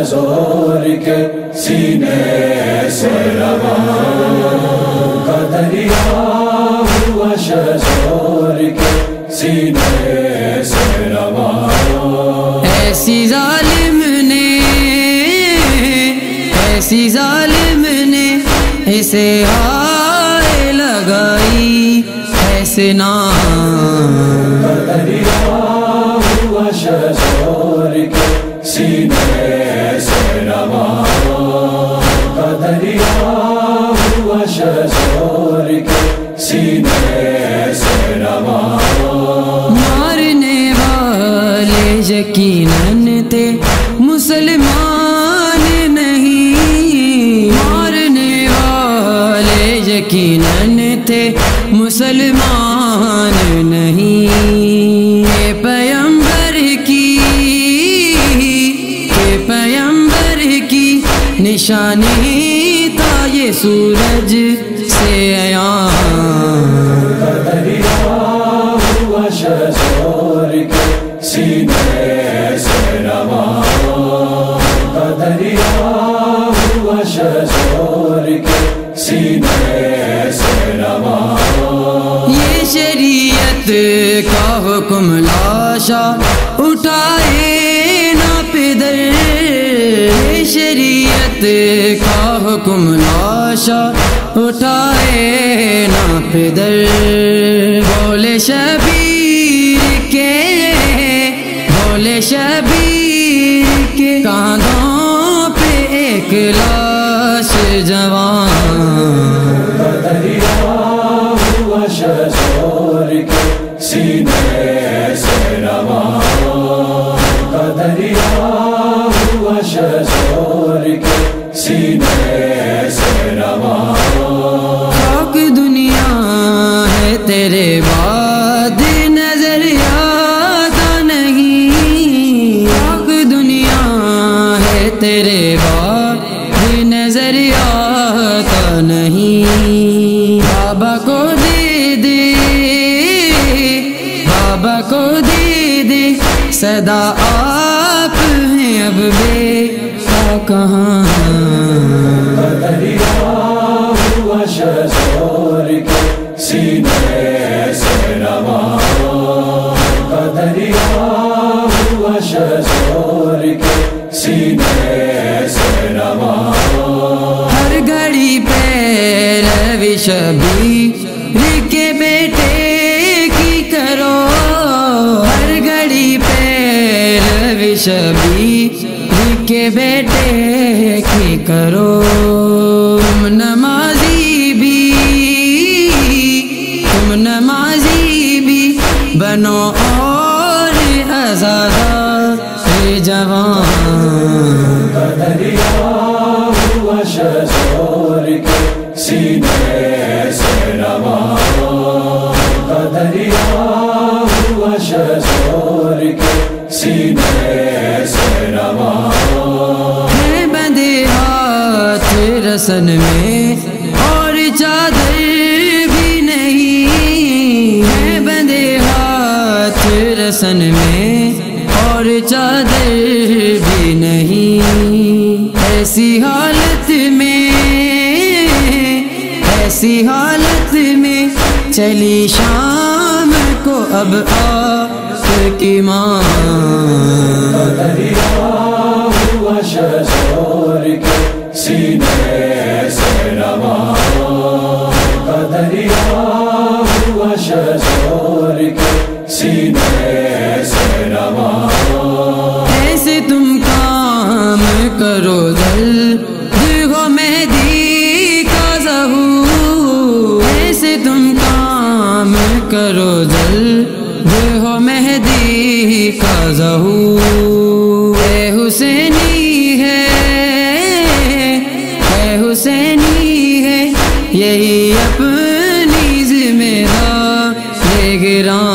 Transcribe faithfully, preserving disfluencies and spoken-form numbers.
زور کے سینے سے رواں کا دریا ہوا شزور کے سینے سے رواں ایسی ظالم نے ایسی ظالم نے اسے ہائے لگائی ایسے نام کا دریا ہوا شزور کے سینے سے رواں کا دریا ہوا شزور کے سینے سے رواں مارنے والے یقیناً تھے مسلمان نہیں مارنے والے یقیناً تھے مسلمان نہیں کہ پیغمبر کی کہ پیغمبر کی نشانی تھا یہ سورج سے عیاں کا دریا ہوا شزور کے سینے سے رواں کا دریا ہوا شزور کے سینے سے رواں یہ شریعت کا حکم لاشا اٹھائے نہ پدر یہ شریعت کا حکم لاشا اٹھائے نہ پدر بولے شبیر کے بولے شبیر کے کاندھوں پہ ایک لاش جوان کا دریا ہوا شزور کے سینے سے رواں کا دریا ہوا شزور کے سینے سے رواں خاک دنیا ہے تیرے بعد نظر آتا نہیں خاک دنیا ہے تیرے بعد نظر آتا نہیں بابا کو دے دے بابا کو دے دے صدا آپ ہیں اب بے کہاں کا دریا ہوا شزور کے سینے سے رواں کا دریا ہوا شزور کے سینے سے رواں ہر گھڑی پیروی شبیر کے بیٹے کی کرو ہر گھڑی پیروی شبیر کے بیٹے کی کرو تم نمازی بھی تم نمازی بھی بنو اور آزادہ جوان کا دریا ہوا شزور کے سینے سے رواں کا دریا ہوا شزور کے سینے سے رواں ہے بندے ہاتھ رسن میں اور چادر بھی نہیں ہے بندے ہاتھ رسن میں اور چادر بھی نہیں ایسی حالت میں ایسی حالت میں چلی شام کو اب آپ کی ماں کا دریا ہوا شزور کے سینے سے رواں کا دریا ہوا شزور کے سینے سے رواں ایسے تم کام کرو جلد ہو مہدی کا ظہور ایسے تم کام کرو جلد ہو مہدی کا ظہور اے حسینی ہے اے حسینی ہے یہی اپنی ذمہ دار گراں